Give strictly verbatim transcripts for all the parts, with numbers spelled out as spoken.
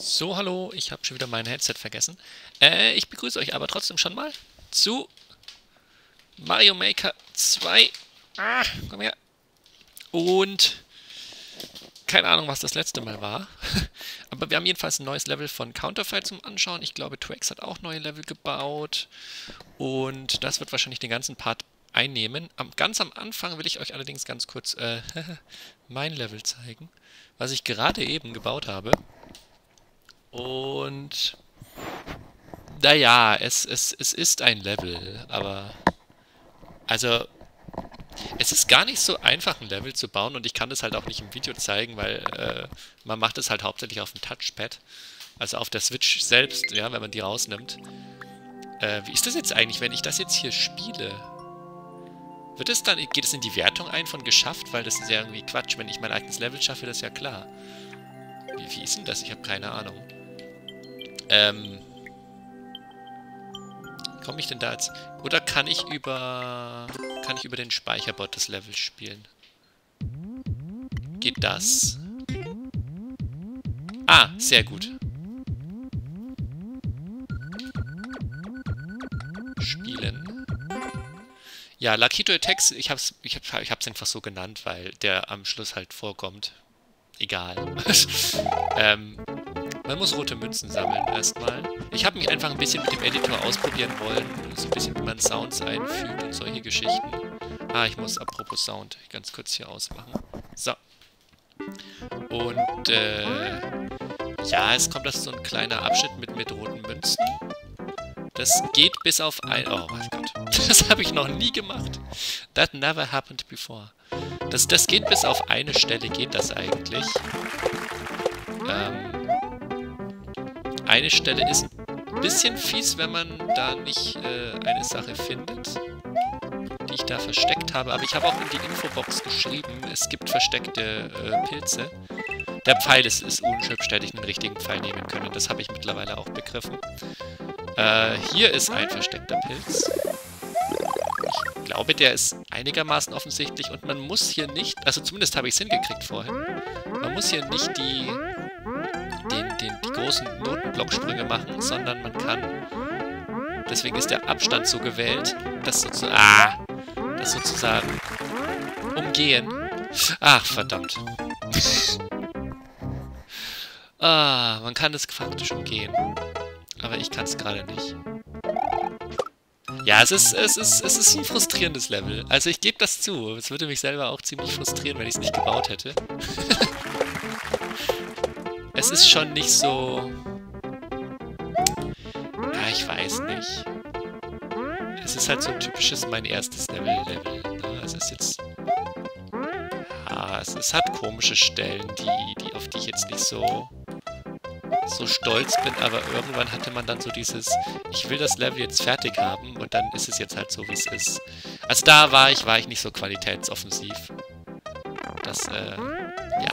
So, hallo, ich habe schon wieder mein Headset vergessen. Äh, ich begrüße euch aber trotzdem schon mal zu Mario Maker zwei. Ah, komm her. Und keine Ahnung, was das letzte Mal war. Aber wir haben jedenfalls ein neues Level von Counterfeit zum Anschauen. Ich glaube, Twax hat auch neue Level gebaut. Und das wird wahrscheinlich den ganzen Part einnehmen. Am, ganz am Anfang will ich euch allerdings ganz kurz äh, mein Level zeigen, was ich gerade eben gebaut habe. Und naja, es, es, es ist ein Level, aber also es ist gar nicht so einfach, ein Level zu bauen und ich kann das halt auch nicht im Video zeigen, weil äh, man macht es halt hauptsächlich auf dem Touchpad, also auf der Switch selbst, ja, wenn man die rausnimmt. Äh, wie ist das jetzt eigentlich, wenn ich das jetzt hier spiele? Wird es dann, geht es in die Wertung ein von geschafft? Weil das ist ja irgendwie Quatsch, wenn ich mein eigenes Level schaffe, das ist ja klar. Wie, wie ist denn das? Ich habe keine Ahnung. Ähm, komme ich denn da jetzt? Oder kann ich über kann ich über den Speicherbot das Level spielen? Geht das? Ah, sehr gut. Spielen. Ja, Lakito Attacks, ich hab's, ich hab's, ich hab's einfach so genannt, weil der am Schluss halt vorkommt. Egal. ähm, Man muss rote Münzen sammeln erstmal. Ich habe mich einfach ein bisschen mit dem Editor ausprobieren wollen. So ein bisschen, wie man Sounds einfügt und solche Geschichten. Ah, ich muss apropos Sound ganz kurz hier ausmachen. So. Und, äh... ja, es kommt das so ein kleiner Abschnitt mit, mit roten Münzen. Das geht bis auf ein... Oh mein Gott. Das habe ich noch nie gemacht. That never happened before. Das, das geht bis auf eine Stelle, geht das eigentlich. Ähm... Eine Stelle ist ein bisschen fies, wenn man da nicht äh, eine Sache findet, die ich da versteckt habe. Aber ich habe auch in die Infobox geschrieben, es gibt versteckte äh, Pilze. Der Pfeil ist, ist unschübsch, hätte ich einen richtigen Pfeil nehmen können. Das habe ich mittlerweile auch begriffen. Äh, hier ist ein versteckter Pilz. Ich glaube, der ist einigermaßen offensichtlich und man muss hier nicht, also zumindest habe ich es hingekriegt vorhin, man muss hier nicht die... Den, den, die großen Notenblocksprünge machen, sondern man kann, deswegen ist der Abstand so gewählt, das sozusagen, ah, das sozusagen umgehen. Ach, verdammt. Ah, man kann das faktisch umgehen, aber ich kann es gerade nicht. Ja, es ist, es ist, es ist ein frustrierendes Level. Also ich gebe das zu, es würde mich selber auch ziemlich frustrieren, wenn ich es nicht gebaut hätte. Es ist schon nicht so... Ja, ich weiß nicht. Es ist halt so ein typisches mein erstes Level-Level. Ne? Es ist jetzt... Ja, es, es hat komische Stellen, die, die, auf die ich jetzt nicht so, so stolz bin. Aber irgendwann hatte man dann so dieses... Ich will das Level jetzt fertig haben und dann ist es jetzt halt so, wie es ist. Also da war ich, war ich nicht so qualitätsoffensiv. Das, äh... ja...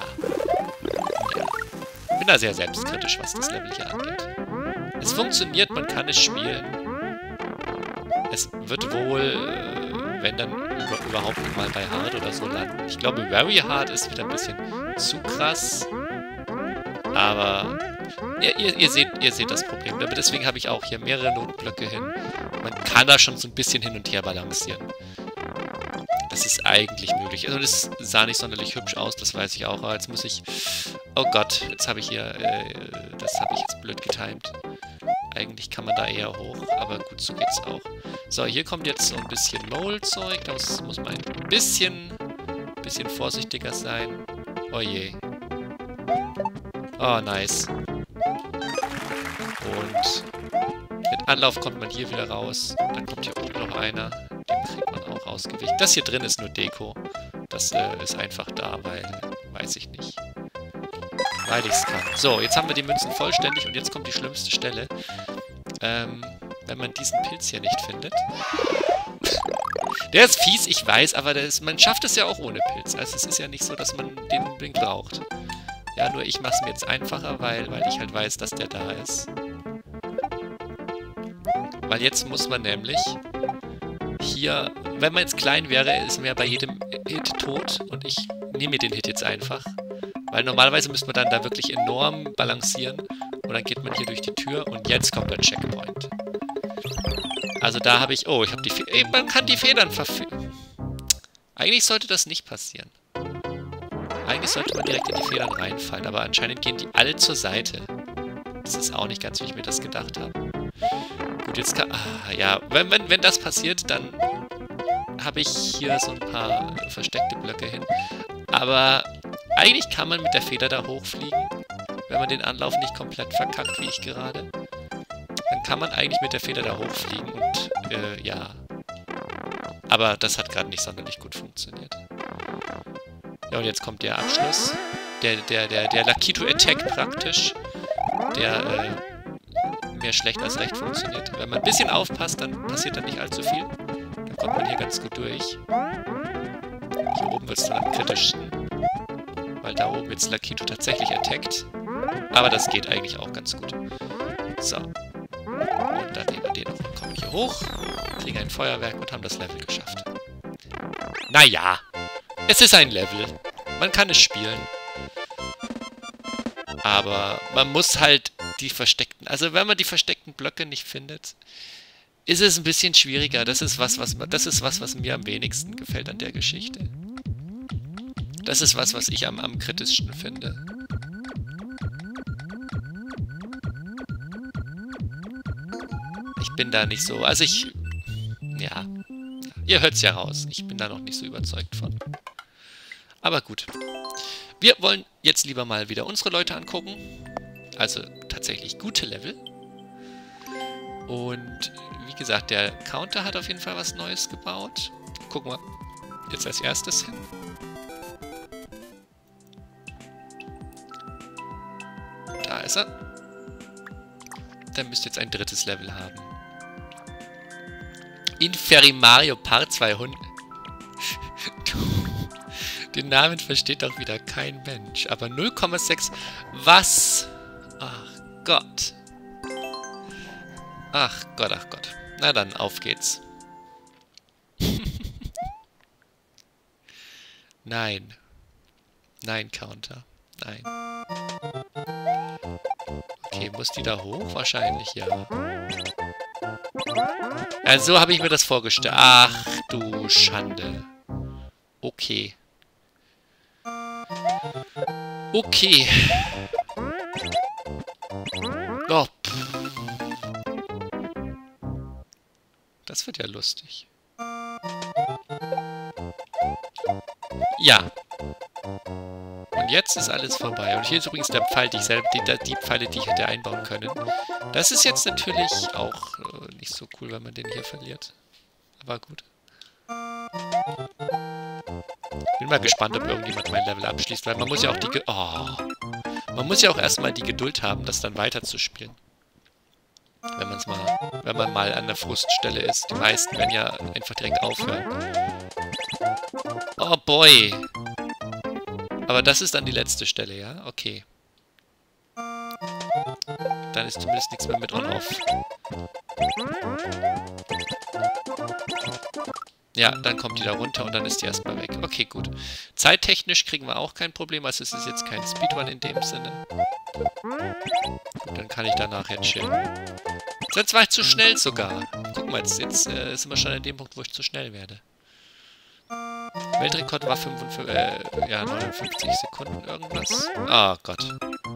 Ich bin da sehr selbstkritisch, was das Level hier angeht. Es funktioniert, man kann es spielen. Es wird wohl, äh, wenn dann über, überhaupt mal bei Hard oder so landen. Ich glaube, Very Hard ist wieder ein bisschen zu krass. Aber ihr, ihr, ihr, seht, ihr seht das Problem. Aber deswegen habe ich auch hier mehrere Notenblöcke hin. Man kann da schon so ein bisschen hin und her balancieren. Das ist eigentlich möglich. Also das sah nicht sonderlich hübsch aus, das weiß ich auch. Aber jetzt muss ich... Oh Gott, jetzt habe ich hier... Äh, das habe ich jetzt blöd getimt. Eigentlich kann man da eher hoch, aber gut, so geht's auch. So, hier kommt jetzt so ein bisschen Mole-Zeug. Da muss, muss man ein bisschen, bisschen vorsichtiger sein. Oh je. Oh, nice. Und mit Anlauf kommt man hier wieder raus. Dann kommt hier unten noch einer. Den kriegt man auch ausgewichen. Das hier drin ist nur Deko. Das äh, ist einfach da, weil... Weiß ich nicht. Weil ich es kann. So, jetzt haben wir die Münzen vollständig und jetzt kommt die schlimmste Stelle. Ähm, wenn man diesen Pilz hier nicht findet. Der ist fies, ich weiß, aber der ist, man schafft es ja auch ohne Pilz. Also es ist ja nicht so, dass man den unbedingt braucht. Ja, nur ich mache es mir jetzt einfacher, weil, weil ich halt weiß, dass der da ist. Weil jetzt muss man nämlich hier, wenn man jetzt klein wäre, ist man ja bei jedem Hit tot und ich nehme mir den Hit jetzt einfach. Weil normalerweise müsste man dann da wirklich enorm balancieren und dann geht man hier durch die Tür und jetzt kommt der Checkpoint. Also da habe ich... Oh, ich habe die... Fe Ey, man kann die Federn verfügen. Eigentlich sollte das nicht passieren. Eigentlich sollte man direkt in die Federn reinfallen, aber anscheinend gehen die alle zur Seite. Das ist auch nicht ganz, wie ich mir das gedacht habe. Gut, jetzt kann... Ah, ja, wenn, wenn, wenn das passiert, dann habe ich hier so ein paar versteckte Blöcke hin. Aber eigentlich kann man mit der Feder da hochfliegen, wenn man den Anlauf nicht komplett verkackt, wie ich gerade. Dann kann man eigentlich mit der Feder da hochfliegen und, äh, ja. Aber das hat gerade nicht sonderlich gut funktioniert. Ja, und jetzt kommt der Abschluss. Der, der, der, der Lakitu-Attack praktisch. Der, äh, mehr schlecht als recht funktioniert. Wenn man ein bisschen aufpasst, dann passiert dann nicht allzu viel. Dann kommt man hier ganz gut durch. Hier oben wird es dann am kritischsten. Weil da oben jetzt Lakitu tatsächlich attackt. Aber das geht eigentlich auch ganz gut. So. Und dann nehmen wir den noch und kommen hier hoch. Kriegen ein Feuerwerk und haben das Level geschafft. Naja. Es ist ein Level. Man kann es spielen. Aber man muss halt die versteckten... Also wenn man die versteckten Blöcke nicht findet, ist es ein bisschen schwieriger. Das ist was, was, das ist was, was mir am wenigsten gefällt an der Geschichte. Das ist was, was ich am, am kritischsten finde. Ich bin da nicht so... Also ich... Ja. Ihr hört es ja raus. Ich bin da noch nicht so überzeugt von. Aber gut. Wir wollen jetzt lieber mal wieder unsere Leute angucken. Also tatsächlich gute Level. Und wie gesagt, der Counter hat auf jeden Fall was Neues gebaut. Gucken wir jetzt als erstes hin. Da ist er. Der müsste jetzt ein drittes Level haben. Inferimario Part zweihundert. Den Namen versteht doch wieder kein Mensch. Aber null Komma sechs... Was? Ach Gott. Ach Gott, ach Gott. Na dann, auf geht's. Nein. Nein, Counter. Nein. Okay, muss die da hoch? Wahrscheinlich, ja. Ja, so habe ich mir das vorgestellt. Ach du Schande. Okay. Okay. Oh, das wird ja lustig. Ja. Und jetzt ist alles vorbei. Und hier ist übrigens der Pfeil, die, ich selber, die, die Pfeile, die ich hätte einbauen können. Das ist jetzt natürlich auch äh, nicht so cool, wenn man den hier verliert. Aber gut. Bin mal gespannt, ob irgendjemand mein Level abschließt, weil man muss ja auch die... Ge oh. Man muss ja auch erstmal die Geduld haben, das dann weiterzuspielen. Wenn man's mal, wenn man mal an der Fruststelle ist. Die meisten werden ja einfach direkt aufhören. Oh boy. Aber das ist dann die letzte Stelle, ja? Okay. Dann ist zumindest nichts mehr mit On-Off. Ja, dann kommt die da runter und dann ist die erstmal weg. Okay, gut. Zeittechnisch kriegen wir auch kein Problem, also es ist jetzt kein Speedrun in dem Sinne. Gut, dann kann ich danach jetzt chillen. Jetzt war ich zu schnell sogar. Guck mal, jetzt, jetzt äh, sind wir schon an dem Punkt, wo ich zu schnell werde. Weltrekord war fünfundfünfzig, äh, ja, neunundfünfzig Sekunden irgendwas. Oh Gott.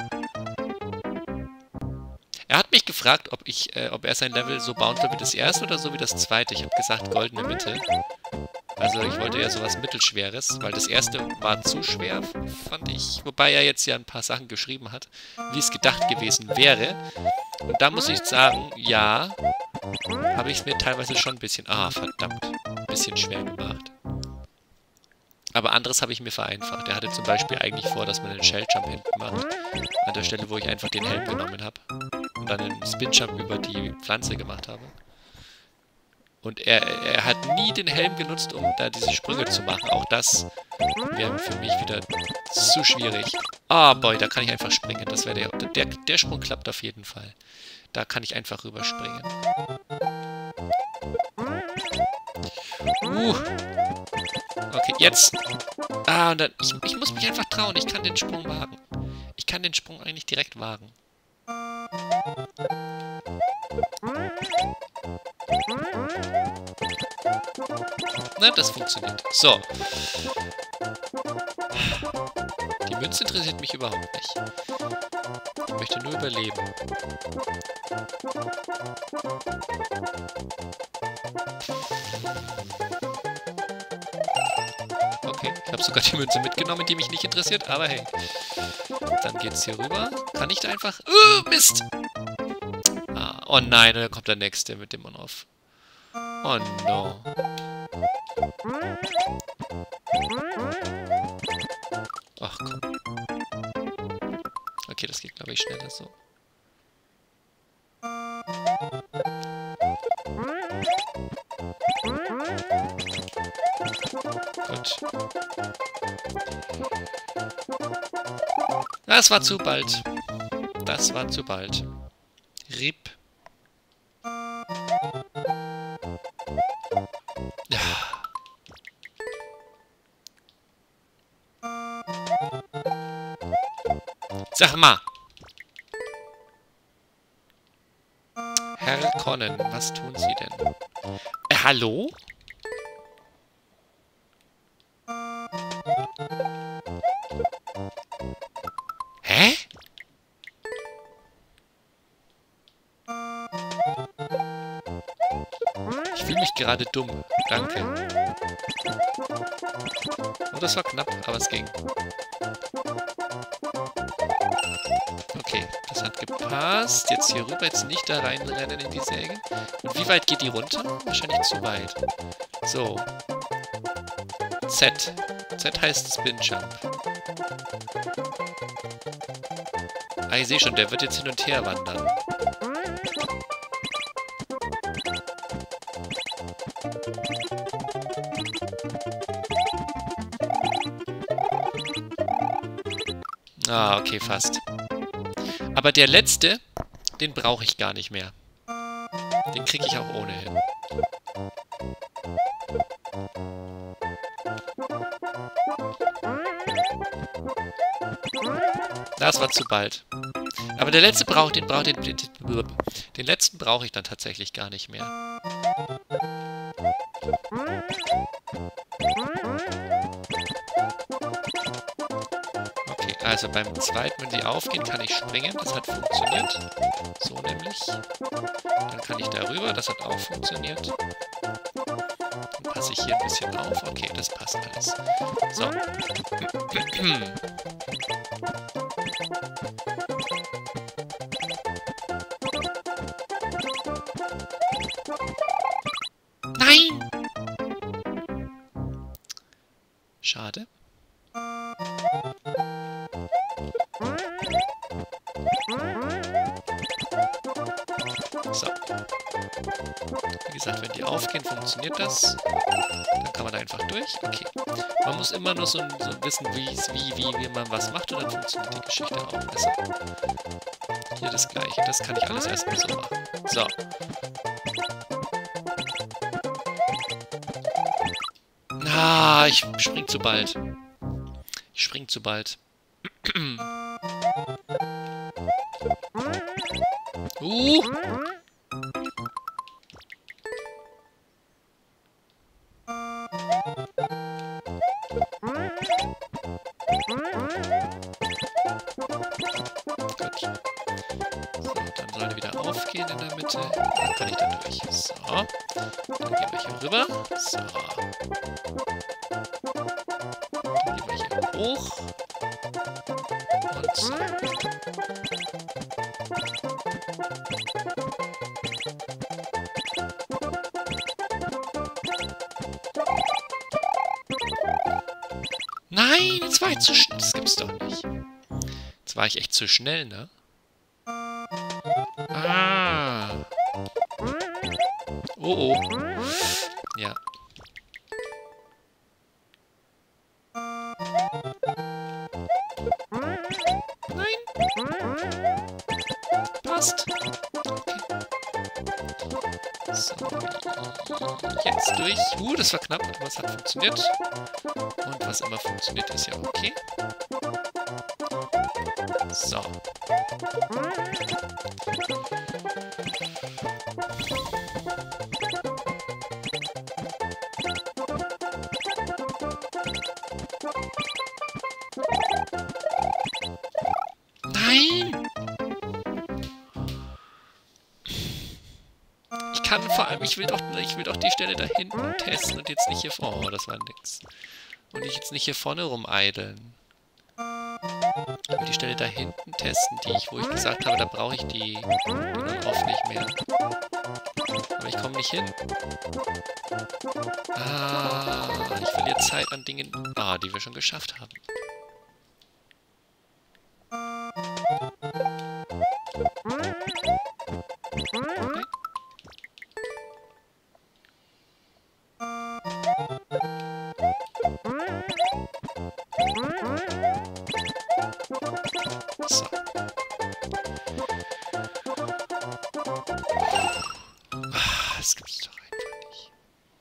Er hat mich gefragt, ob ich, äh, ob er sein Level so bauen will wie das erste oder so wie das zweite. Ich habe gesagt, goldene Mitte. Also ich wollte ja sowas Mittelschweres, weil das erste war zu schwer, fand ich. Wobei er jetzt ja ein paar Sachen geschrieben hat, wie es gedacht gewesen wäre. Und da muss ich sagen, ja, habe ich es mir teilweise schon ein bisschen, ah, verdammt, ein bisschen schwer gemacht. Aber anderes habe ich mir vereinfacht. Er hatte zum Beispiel eigentlich vor, dass man einen Shelljump hinten macht. An der Stelle, wo ich einfach den Helm genommen habe. Und dann einen Spinjump über die Pflanze gemacht habe. Und er, er hat nie den Helm genutzt, um da diese Sprünge zu machen. Auch das wäre für mich wieder zu schwierig. Ah, boy, da kann ich einfach springen. Das wäre der, der... Der Sprung klappt auf jeden Fall. Da kann ich einfach rüberspringen. Uh. Okay, jetzt. Ah, und dann... Ich, ich muss mich einfach trauen. Ich kann den Sprung wagen. Ich kann den Sprung eigentlich direkt wagen. Na, das funktioniert. So. Die Münze interessiert mich überhaupt nicht. Ich möchte nur überleben. Okay, ich habe sogar die Münze mitgenommen, die mich nicht interessiert, aber hey. Dann geht's hier rüber. Kann ich da einfach... Uh, Mist! Ah, oh nein, da kommt der nächste mit dem On-Off. Oh no. Ach komm. Okay, das geht, glaube ich, schneller so. Gut. Das war zu bald. Das war zu bald. R I P. Ja. Sag mal. Herr Conan, was tun Sie denn? Äh, hallo? Hä? Ich fühle mich gerade dumm. Danke. Oh, das war knapp, aber es ging. Okay, das hat gepasst. Jetzt hier rüber, jetzt nicht da reinrennen in die Säge. Und wie weit geht die runter? Wahrscheinlich zu weit. So. Z. Z heißt Spin Jump. Ah, ich sehe schon, der wird jetzt hin und her wandern. Ah, okay, fast. Aber der letzte, den brauche ich gar nicht mehr. Den kriege ich auch ohne hin. Das war zu bald. Aber der letzte braucht den braucht den, den, den letzten brauche ich dann tatsächlich gar nicht mehr. Okay, also beim zweiten, wenn sie aufgehen, kann ich springen. Das hat funktioniert. So nämlich. Dann kann ich darüber. Das hat auch funktioniert. Dann passe ich hier ein bisschen auf. Okay, das passt alles. So. Nein! Schade. So. Wie gesagt, wenn die aufgehen, funktioniert das. Dann kann man da einfach durch. Okay. Man muss immer nur so, so wissen, wie, wie, wie, wie man was macht und dann funktioniert die Geschichte auch besser. Hier das gleiche. Das kann ich alles erstmal so machen. So. Ah, ich spring zu bald. Ich spring zu bald. uh! Gut. So, dann soll er wieder aufgehen in der Mitte. Dann kann ich da durch. So. Dann gehen wir hier rüber. So. Dann gehen wir hier hoch. Und so. Nein, jetzt war ich zu schnell. Das gibt's doch nicht. Jetzt war ich echt zu schnell, ne? Ah. Oh, oh. Ja. Nein. Passt. Okay. So. Jetzt durch. Uh, das war knapp, aber es hat funktioniert. Und was immer funktioniert, ist ja okay. So. Nein! Ich kann vor allem, ich will doch, ich will doch die Stelle da hinten testen und jetzt nicht hier vorne. Oh, das war nix. Und ich jetzt nicht hier vorne rumeideln. Ich will die Stelle da hinten testen, die ich, wo ich gesagt habe, da brauche ich die, die On-Off nicht mehr. Aber ich komme nicht hin. Ah, ich verliere Zeit an Dingen, ah, die wir schon geschafft haben. Okay. So. Ah, das gibt's doch einfach nicht.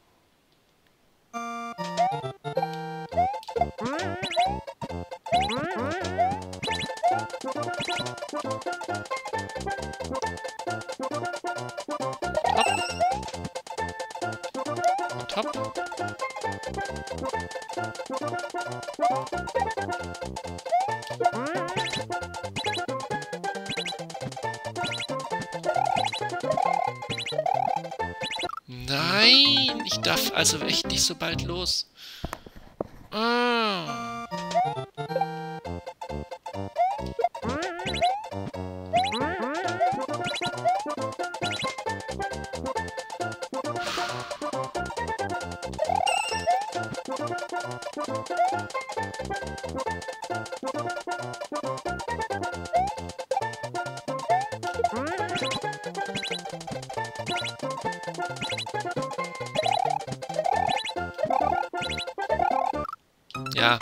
Hopp. Und hopp. Nein, ich darf also echt nicht so bald los. Ah. Ja.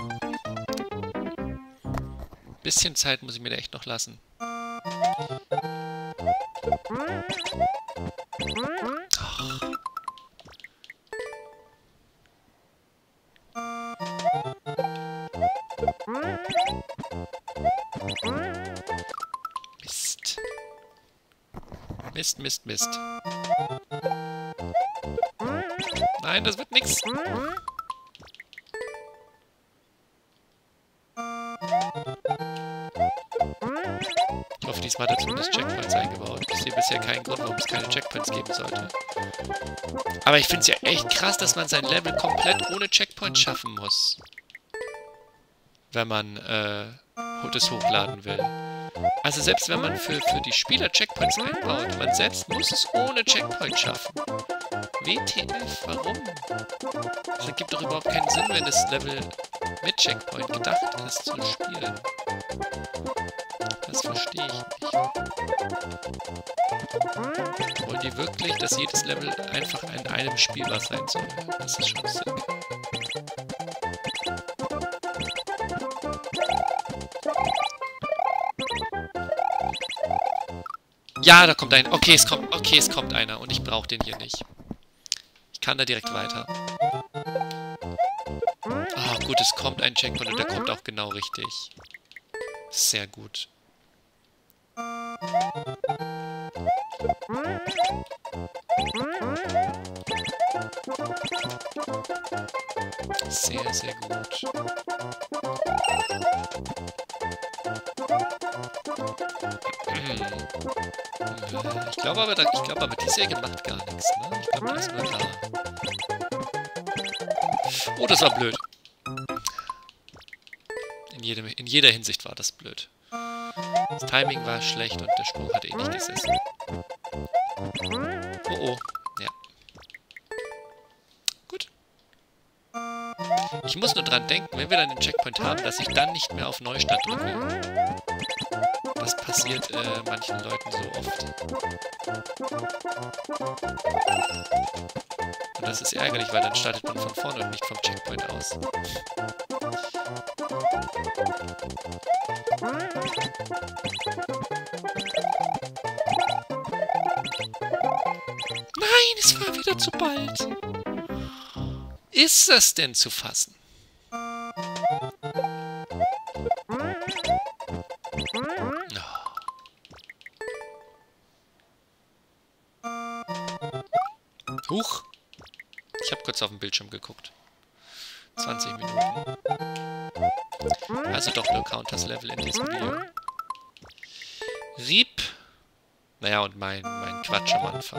Bisschen Zeit muss ich mir da echt noch lassen. Mist. Mist, Mist, Mist. Nein, das wird nix. Ich hoffe, diesmal hat er zumindest Checkpoints eingebaut. Ich sehe bisher keinen Grund, warum es keine Checkpoints geben sollte. Aber ich finde es ja echt krass, dass man sein Level komplett ohne Checkpoint schaffen muss. Wenn man äh, das hochladen will. Also selbst wenn man für, für die Spieler Checkpoints einbaut, man selbst muss es ohne Checkpoint schaffen. W T F, warum? Das ergibt doch überhaupt keinen Sinn, wenn das Level mit Checkpoint gedacht ist zu spielen. Das verstehe ich nicht. Wollen die wirklich, dass jedes Level einfach in einem spielbar sein soll? Das ist schon sick. Ja, da kommt ein. Okay, es kommt. Okay, es kommt einer und ich brauche den hier nicht. Ich kann da direkt weiter. Ah, gut, es kommt ein Checkpoint und der kommt auch genau richtig. Sehr gut. Sehr, sehr gut. Ich glaube aber, ich glaube aber, die Säge macht gar nichts, ne? Ich glaube, die ist nur da. Oh, das war blöd. In, jedem, in jeder Hinsicht war das blöd. Das Timing war schlecht und der Sprung hat eh nicht gesessen. Oh, oh. Ja. Gut. Ich muss nur dran denken, wenn wir dann den Checkpoint haben, dass ich dann nicht mehr auf Neustart drücke. Das passiert äh, manchen Leuten so oft. Und das ist ärgerlich, weil dann startet man von vorne und nicht vom Checkpoint aus. Nein, es war wieder zu bald. Ist das denn zu fassen? Huch. Ich habe kurz auf den Bildschirm geguckt. zwanzig Minuten. Also doch nur Counters Level in diesem Video. Rieb. Naja, und mein, mein Quatsch am Anfang.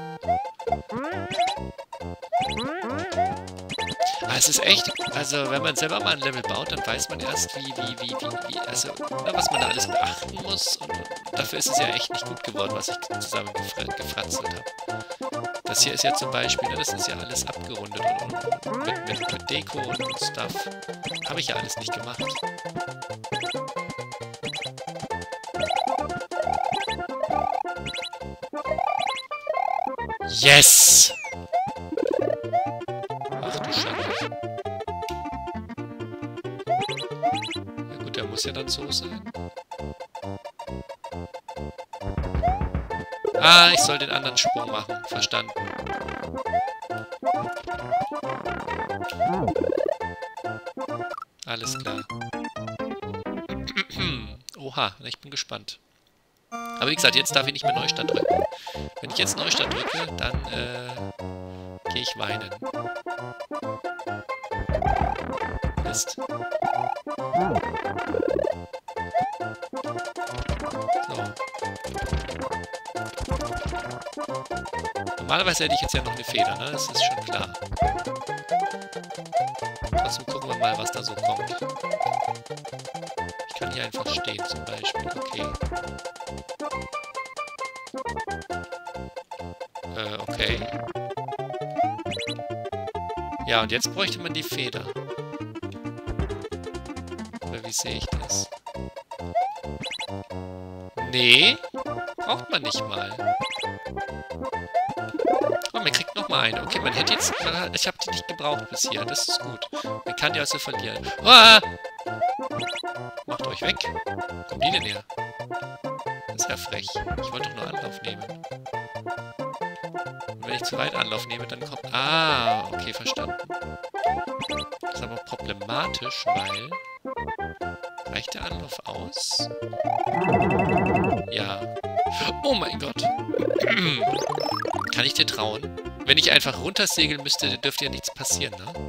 Ah, es ist echt, also wenn man selber mal ein Level baut, dann weiß man erst, wie, wie, wie, wie, wie also, ne, was man da alles beachten muss. Und, und dafür ist es ja echt nicht gut geworden, was ich zusammen gefratzelt habe. Das hier ist ja zum Beispiel, ne, das ist ja alles abgerundet und, und mit, mit, mit Deko und, und Stuff. Habe ich ja alles nicht gemacht. Yes! Ach du Schande. Ja gut, der muss ja dann so sein. Ah, ich soll den anderen Sprung machen. Verstanden. Alles klar. Oha, ich bin gespannt. Aber wie gesagt, jetzt darf ich nicht mehr Neustart drücken. Wenn ich jetzt Neustart drücke, dann äh, gehe ich weinen. Mist. So. Normalerweise hätte ich jetzt ja noch eine Feder, ne? Das ist schon klar. Trotzdem gucken wir mal, was da so kommt. Ich kann hier einfach stehen zum Beispiel. Okay. Äh, okay. Ja, und jetzt bräuchte man die Feder. Oder wie sehe ich das? Nee, braucht man nicht mal. Oh, man kriegt noch mal eine. Okay, man hätte jetzt... Ich habe die nicht gebraucht bis hier. Das ist gut. Man kann die also verlieren. Ah! Macht euch weg. Wo kommen die denn her? Das ist ja frech. Ich wollte doch nur Anlauf nehmen. Und wenn ich zu weit Anlauf nehme, dann kommt... Ah, okay, verstanden. Das ist aber problematisch, weil... Reicht der Anlauf aus? Ja. Oh mein Gott. Kann ich dir trauen? Wenn ich einfach runtersegeln müsste, dann dürfte ja nichts passieren, ne?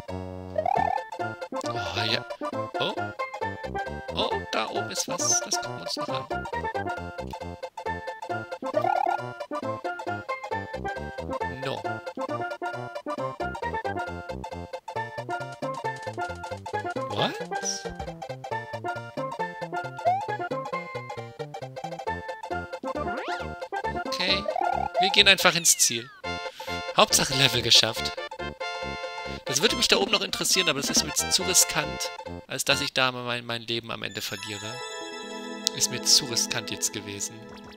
Oh, ja. Oh. Oh, da oben ist was. Das gucken wir uns noch an. No. What? Okay. Wir gehen einfach ins Ziel. Hauptsache Level geschafft. Das würde mich da oben noch interessieren, aber das ist mir zu riskant, als dass ich da mein, mein Leben am Ende verliere. Ist mir zu riskant jetzt gewesen.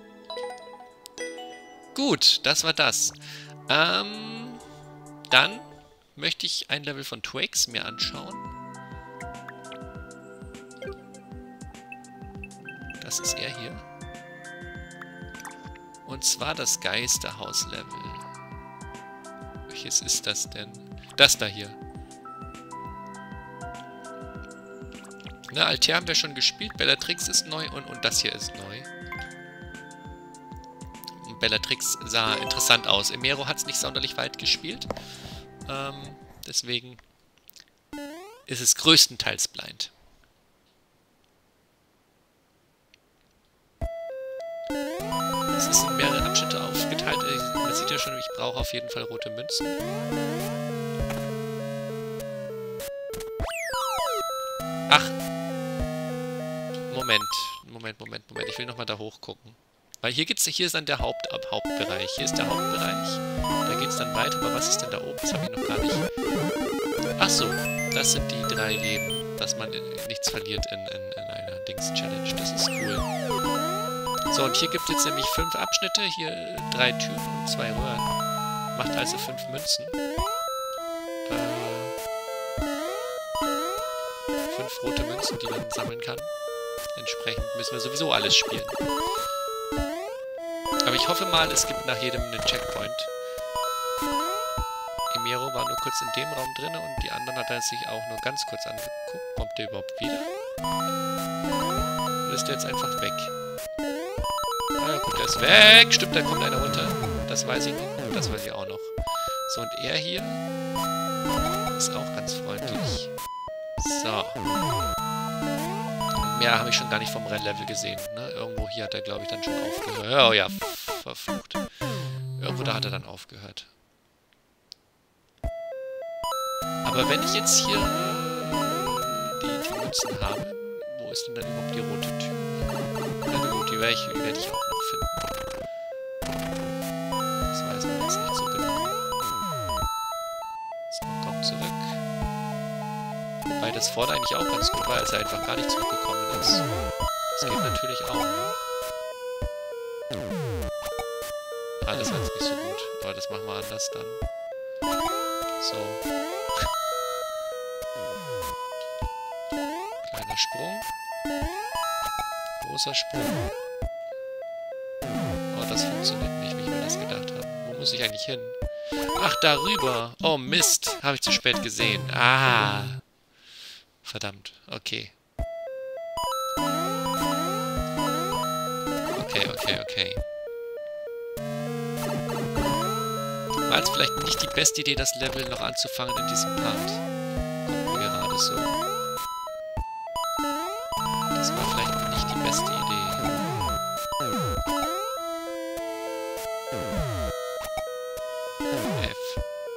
Gut, das war das. Ähm, dann möchte ich ein Level von Twix mir anschauen. Das ist er hier. Und zwar das Geisterhaus-Level. Welches ist das denn? Das da hier. Na, Altair haben wir schon gespielt. Bellatrix ist neu und, und das hier ist neu. Und Bellatrix sah interessant aus. Emero hat es nicht sonderlich weit gespielt. Ähm, deswegen ist es größtenteils blind. Es ist in mehrere Abschnitte aufgeteilt. Man sieht ja schon, ich brauche auf jeden Fall rote Münzen. Ach. Moment. Moment, Moment, Moment. Ich will nochmal da hoch gucken. Weil hier geht's, hier ist dann der Haupt, Hauptbereich. Hier ist der Hauptbereich. Da geht es dann weiter. Aber was ist denn da oben? Das habe ich noch gar nicht. Ach so. Das sind die drei Leben. Dass man nichts verliert in, in, in einer Dings-Challenge. Das ist cool. So, und hier gibt es jetzt nämlich fünf Abschnitte. Hier drei Türen und zwei Röhren. Macht also fünf Münzen. Äh, fünf rote Münzen, die man sammeln kann. Entsprechend müssen wir sowieso alles spielen. Aber ich hoffe mal, es gibt nach jedem einen Checkpoint. Emero war nur kurz in dem Raum drin und die anderen hat er sich auch nur ganz kurz angeguckt. Kommt der überhaupt wieder? Oder ist der jetzt einfach weg? Ah, gut, der ist weg. Stimmt, da kommt einer runter. Das weiß ich noch. Das weiß ich auch noch. So, und er hier ist auch ganz freundlich. So. mehr habe ich schon gar nicht vom Rennlevel gesehen. Ne? Irgendwo hier hat er, glaube ich, dann schon aufgehört. Oh ja, verflucht. Irgendwo da hat er dann aufgehört. Aber wenn ich jetzt hier äh, die, die Münzen habe, wo ist denn dann überhaupt die rote Tür? Na gut, die werde ich, die werd ich auch noch finden. Das weiß man jetzt nicht so genau. So, komm zurück. Wobei das vorne eigentlich auch ganz gut war, als er einfach gar nicht zurückgekommen ist. Das geht natürlich auch, ne? Ah, das war jetzt nicht so gut. Aber das machen wir anders dann. So. Kleiner Sprung. Großer Sprung. Oh, das funktioniert nicht, wie ich mir das gedacht habe. Wo muss ich eigentlich hin? Ach, darüber. Oh, Mist. Habe ich zu spät gesehen. Ah. Verdammt. Okay. Okay, okay, okay. War jetzt vielleicht nicht die beste Idee, das Level noch anzufangen in diesem Part. Kommt mir gerade so. Das war vielleicht nicht die beste Idee. F.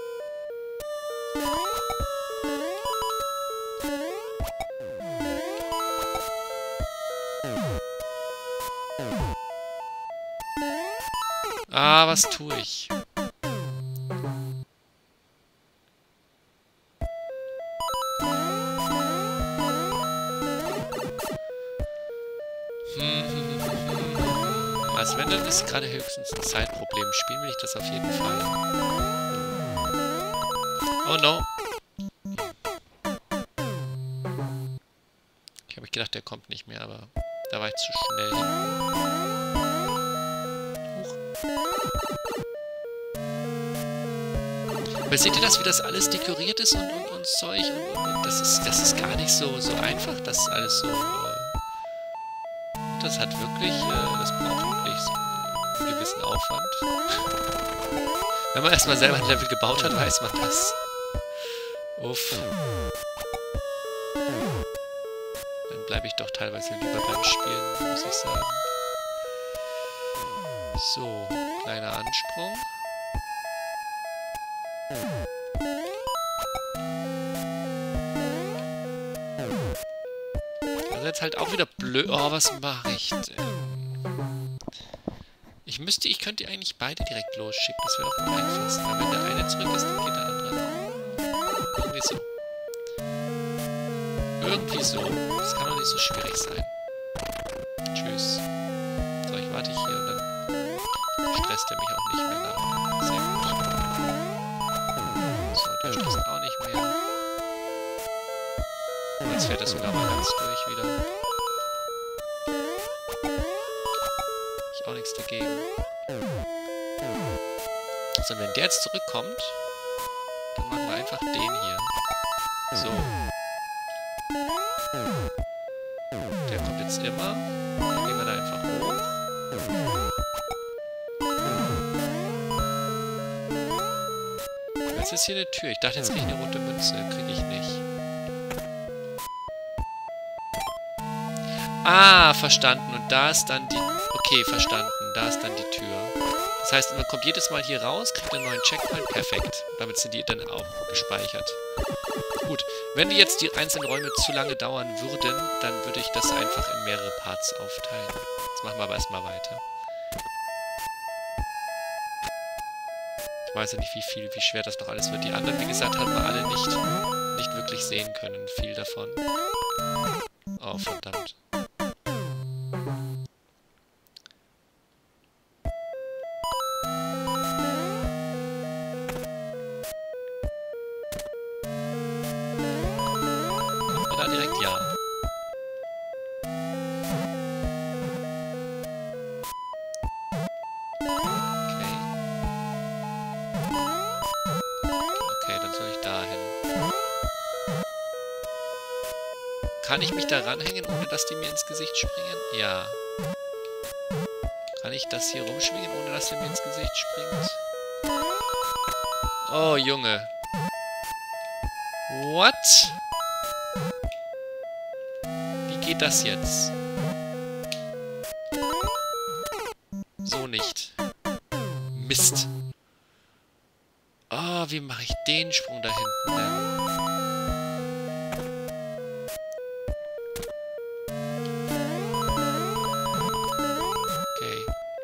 Ah, was tue ich? Also wenn, dann ist gerade höchstens ein Zeitproblem. Spielen will ich das auf jeden Fall. Oh no. Ich habe gedacht, der kommt nicht mehr, aber da war ich zu schnell hin. Huch. Aber seht ihr das, wie das alles dekoriert ist und, und, und Zeug? Und, und, und das, ist, das ist gar nicht so, so einfach, das ist alles so... Das hat wirklich, äh, das braucht wirklich so einen gewissen Aufwand. Wenn man erstmal selber ein Level gebaut hat, weiß man das. Uff. Dann bleibe ich doch teilweise lieber beim Spielen, muss ich sagen. So, kleiner Ansprung. Also jetzt halt auch wieder blöd. Oh, was mache ich denn? Ich müsste, ich könnte eigentlich beide direkt losschicken. Das wäre doch am einfachsten. Aber wenn der eine zurück ist, dann geht der andere auch. Irgendwie so. Irgendwie so. Das kann doch nicht so schwierig sein. Tschüss. So, ich warte hier und dann stresst er mich auch nicht mehr nachher. Sehr gut. So, der stresst auch nicht mehr. Und jetzt fährt er sogar mal ganz durch wieder. Ich auch nichts dagegen. So, und wenn der jetzt zurückkommt, dann machen wir einfach den hier. So. Der kommt jetzt immer. Dann gehen wir da einfach hoch. Jetzt ist hier eine Tür. Ich dachte, jetzt kriege ich eine rote Münze. Kriege ich nicht. Ah, verstanden. Und da ist dann die... Okay, verstanden. Da ist dann die Tür. Das heißt, man kommt jedes Mal hier raus, kriegt einen neuen Checkpoint. Perfekt. Damit sind die dann auch gespeichert. Gut. Wenn die jetzt die einzelnen Räume zu lange dauern würden, dann würde ich das einfach in mehrere Parts aufteilen. Jetzt machen wir aber erstmal weiter. Ich weiß ja nicht, wie viel, wie schwer das noch alles wird. Die anderen, wie gesagt, haben wir alle nicht, nicht wirklich sehen können. Viel davon. Oh, verdammt. Oder direkt ja. Okay. Okay, dann soll ich da hin. Kann ich mich da ranhängen, ohne dass die mir ins Gesicht springen? Ja. Kann ich das hier rumschwingen, ohne dass der mir ins Gesicht springt? Oh, Junge. What? Wie geht das jetzt? So nicht. Mist. Oh, wie mache ich den Sprung da hinten denn? Okay.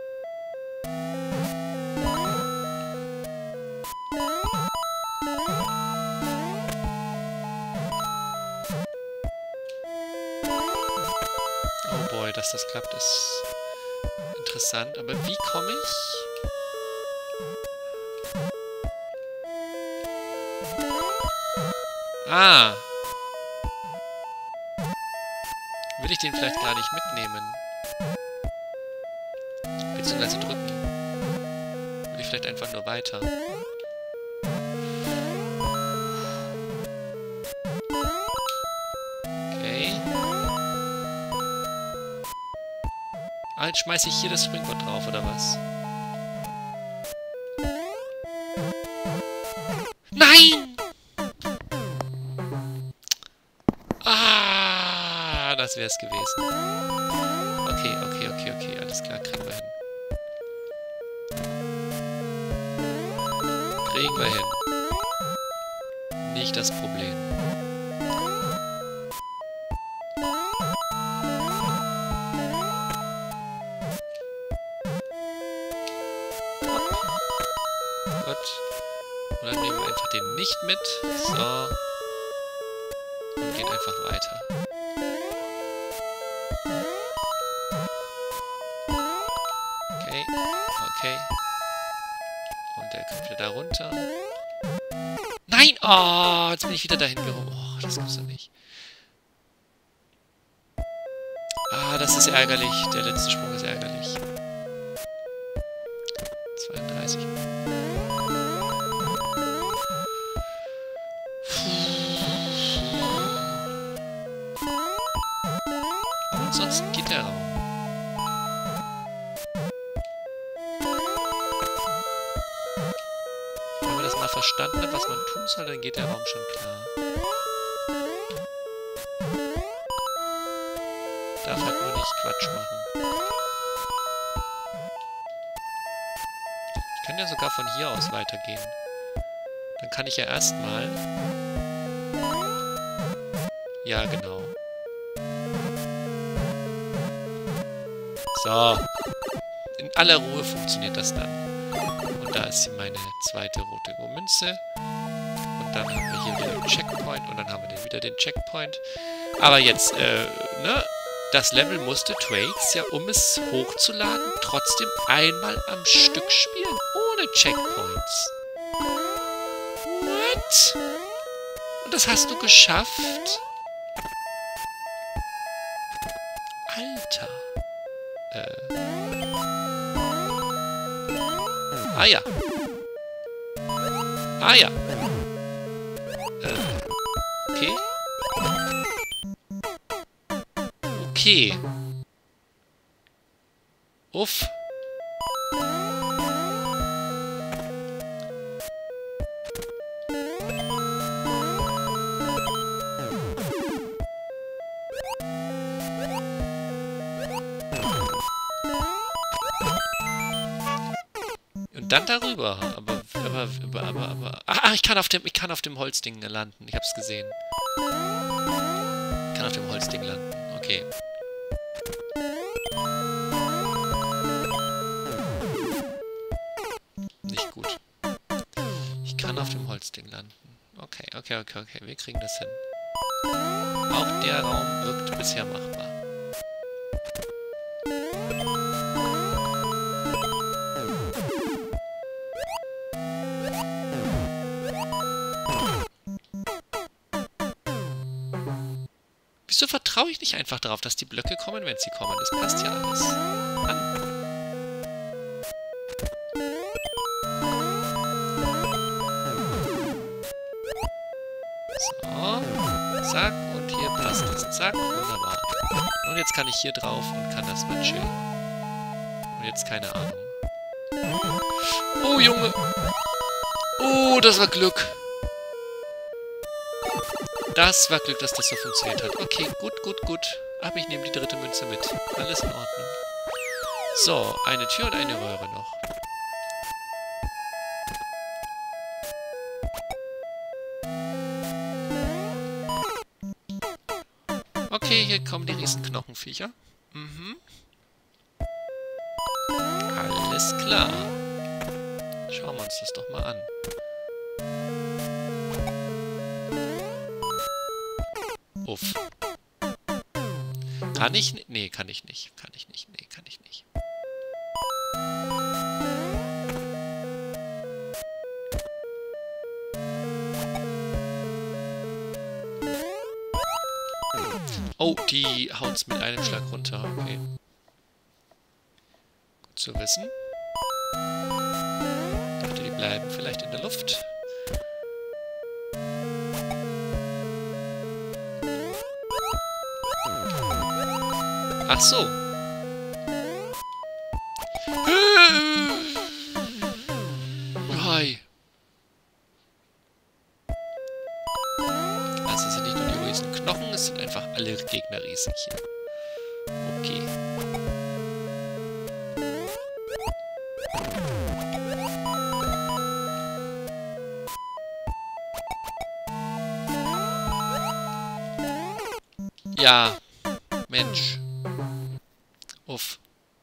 Oh boy, dass das klappt, ist interessant. Aber wie komme ich? Ah. Will ich den vielleicht gar nicht mitnehmen? Beziehungsweise drücken. Will ich vielleicht einfach nur weiter? Okay. Ah, jetzt schmeiße ich hier das Springboard drauf, oder was? Nein! Ah, das wäre es gewesen. Okay, okay, okay, okay. Alles klar, kriegen wir hin. Kriegen wir hin. Nicht das Problem. Gut. Und dann nehmen wir einfach den nicht mit. So. Und gehen einfach weiter. Okay. Okay. Und der kommt wieder da runter. Nein! Oh, jetzt bin ich wieder dahin gehoben. Oh, das gibt's doch nicht. Ah, das ist ärgerlich. Der letzte Sprung ist ärgerlich. zweiunddreißig. Aber ansonsten geht der Raum. Wenn man das mal verstanden hat, was man tun soll, dann geht der Raum schon klar. Darf halt nur nicht Quatsch machen. Ich kann ja sogar von hier aus weitergehen. Dann kann ich ja erstmal... Ja, genau. So. In aller Ruhe funktioniert das dann. Und da ist meine zweite rote Münze. Und dann haben wir hier wieder einen Checkpoint. Und dann haben wir den wieder den Checkpoint. Aber jetzt, äh, ne? Das Level musste Trakes ja, um es hochzuladen, trotzdem einmal am Stück spielen. Ohne Checkpoints. What? Und das hast du geschafft? Alter. Äh. Ah ja. Ah ja. Äh. Okay. Okay. Uff. Und dann darüber. Aber, aber, aber, aber, aber. Ah, ich kann auf dem, ich kann auf dem Holzding landen. Ich hab's gesehen. Ich kann auf dem Holzding landen. Okay. Nicht gut. Ich kann auf dem Holzding landen. Okay, okay, okay, okay. Wir kriegen das hin. Auch der Raum wirkt bisher machbar. Wieso vertraue ich nicht einfach darauf, dass die Blöcke kommen, wenn sie kommen? Das passt ja alles. An. So. Zack. Und hier passt es. Zack. Wunderbar. Und jetzt kann ich hier drauf und kann das mal chillen. Und jetzt keine Ahnung. Oh, Junge. Oh, das war Glück. Das war Glück, dass das so funktioniert hat. Okay, gut, gut, gut. Aber ich nehme die dritte Münze mit. Alles in Ordnung. So, eine Tür und eine Röhre noch. Okay, hier kommen die Riesenknochenviecher. Mhm. Alles klar. Schauen wir uns das doch mal an. Uff. Kann ich? Nee, kann ich nicht. Kann ich nicht. Nee, kann ich nicht. Oh, die haut's mit einem Schlag runter. Okay. Gut zu wissen. Ich dachte, die bleiben vielleicht in der Luft. Ach so. Hi. Also es sind nicht nur die riesigen Knochen, es sind einfach alle Gegner riesig hier. Okay. Ja. Mensch. Uff.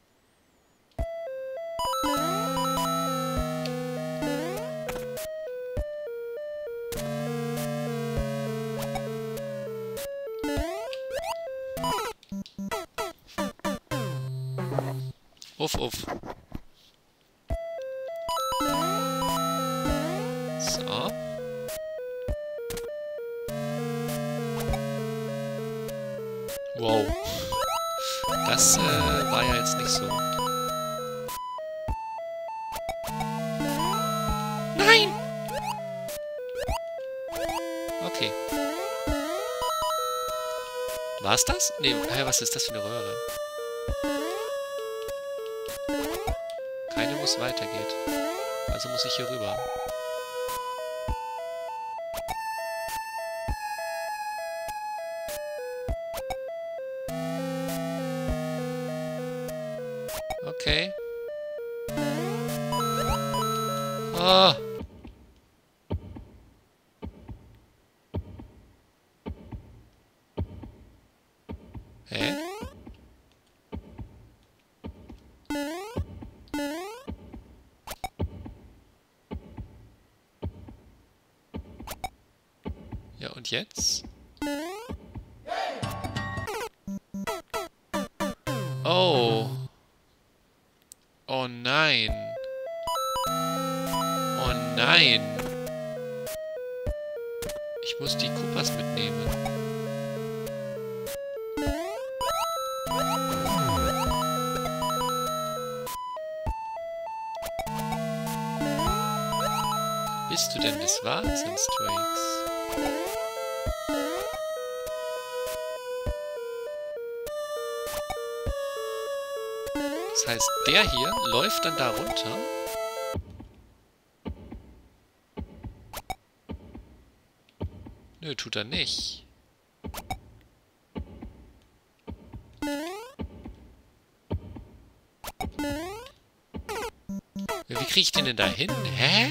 Uff, uff. So. Wow. Das äh, war ja jetzt nicht so. Nein! Okay. War's das? Nee, hä, was ist das für eine Röhre? Keine, wo es weitergeht. Also muss ich hier rüber. Okay. Ah. Hä? Ja, und jetzt? Oh. Oh nein. Oh nein. Ich muss die Koopas mitnehmen. Bist du denn des Wahnsinns, Drakes? Das heißt, der hier läuft dann da runter. Nö, tut er nicht. Ja, wie kriege ich den denn da hin? Hä?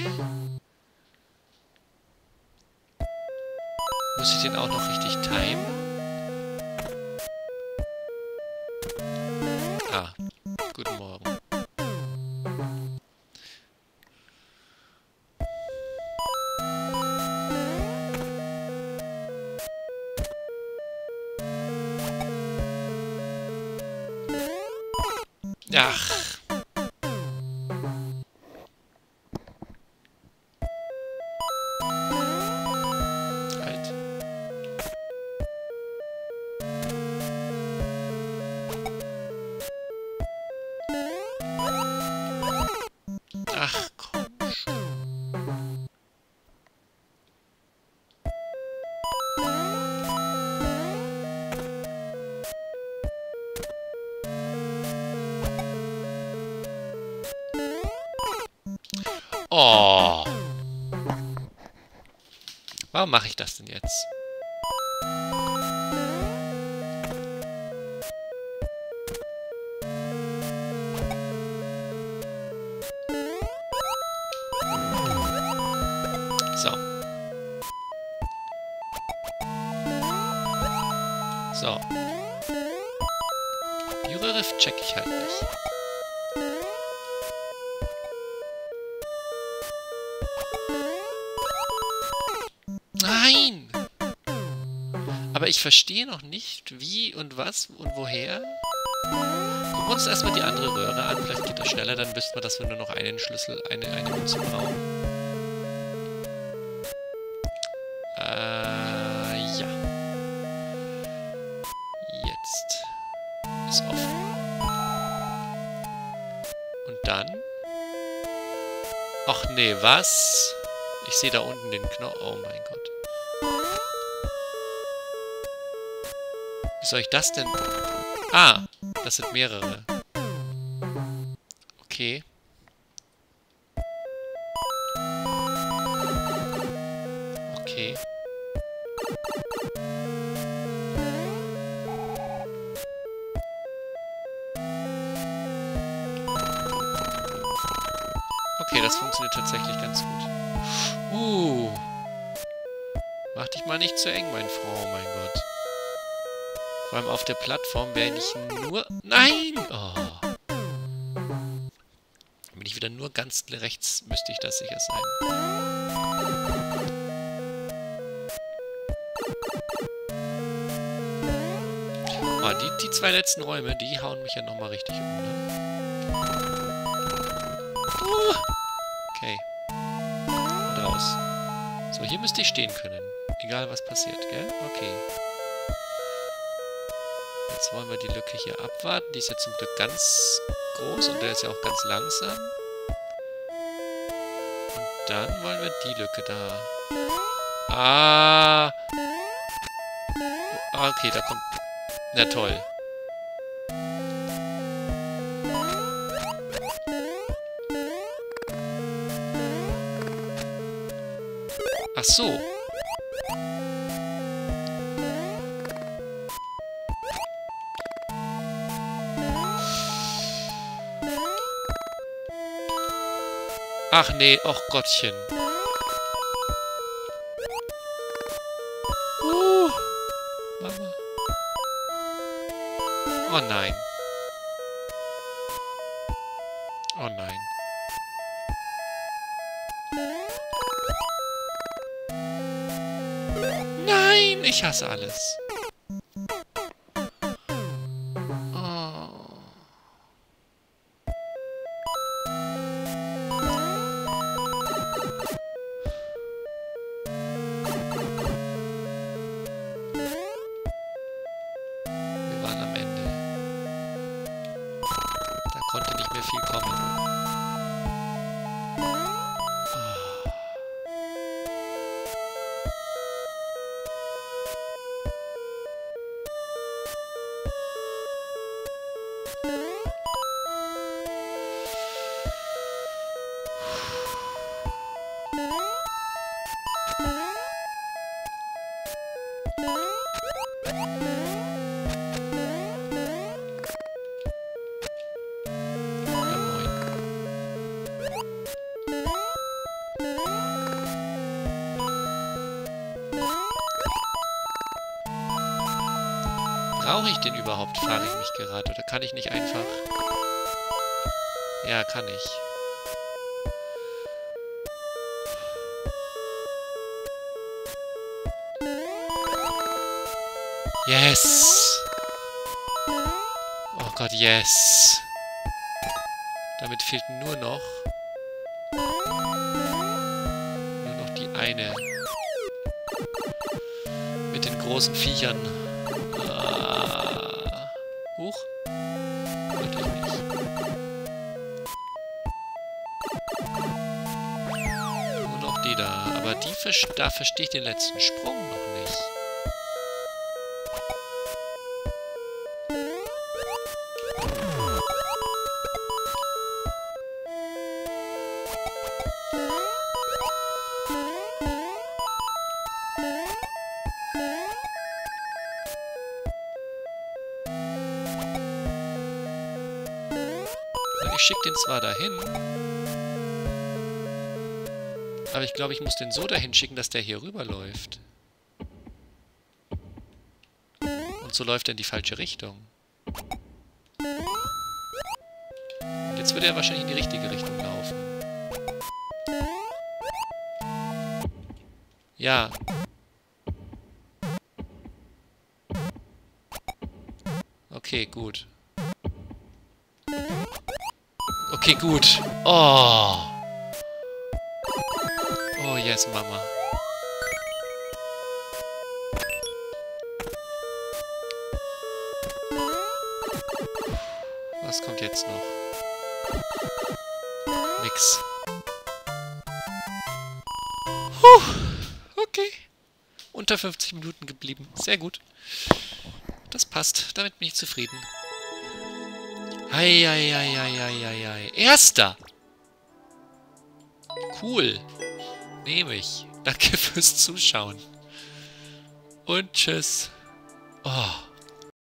Muss ich den auch noch richtig timen? Ah, guten Morgen. Ach. Halt. Ach, komm schon. Oh. Warum mache ich das denn jetzt? So. So. Die Röhre check ich halt nicht. Nein! Aber ich verstehe noch nicht, wie und was und woher. Gucken wir uns erstmal die andere Röhre an. Vielleicht geht das schneller, dann wissen wir, dass wir nur noch einen Schlüssel, eine, eine Münze brauchen. Äh, ja. Jetzt ist offen. Und dann? Ach nee, was? Ich sehe da unten den Knopf. Oh mein Gott. Wie soll ich das denn? Ah, das sind mehrere. Okay. Okay. Okay, das funktioniert tatsächlich ganz gut. Uh. Mach dich mal nicht zu eng, mein Frau, oh mein Gott. Vor allem auf der Plattform wäre ich nur... Nein! Oh. Bin ich wieder nur ganz rechts, müsste ich das sicher sein. Oh, die, die zwei letzten Räume, die hauen mich ja nochmal richtig um, ne? Uh. Okay. Und raus. So, hier müsste ich stehen können. Egal, was passiert, gell? Okay. Jetzt wollen wir die Lücke hier abwarten. Die ist ja zum Glück ganz groß und der ist ja auch ganz langsam. Und dann wollen wir die Lücke da. Ah. Ah, okay, da kommt... Na toll. Ach so. Ach nee, och Gottchen. Uh, Mama. Oh nein. Oh nein. Nein, ich hasse alles. Konnte nicht mehr viel kommen. Brauche ich den überhaupt, frage ich mich gerade. Oder kann ich nicht einfach... Ja, kann ich. Yes! Oh Gott, yes! Damit fehlt nur noch... Nur noch die eine. Mit den großen Viechern. Huch. Wollte ich nicht. Nur noch die da. Aber die, da verstehe ich den letzten Sprung noch nicht. Ich schicke den zwar dahin, Aber ich glaube, ich muss den so dahin schicken, dass der hier rüberläuft. Und so läuft er in die falsche Richtung. Und jetzt wird er wahrscheinlich in die richtige Richtung laufen. Ja. Okay, gut. Okay, gut. Oh. Oh, yes, Mama. Was kommt jetzt noch? Nix. Puh. Okay. Unter fünfzig Minuten geblieben. Sehr gut. Das passt. Damit bin ich zufrieden. Eieieiei. Erster! Cool. Nehme ich. Danke fürs Zuschauen. Und tschüss. Oh.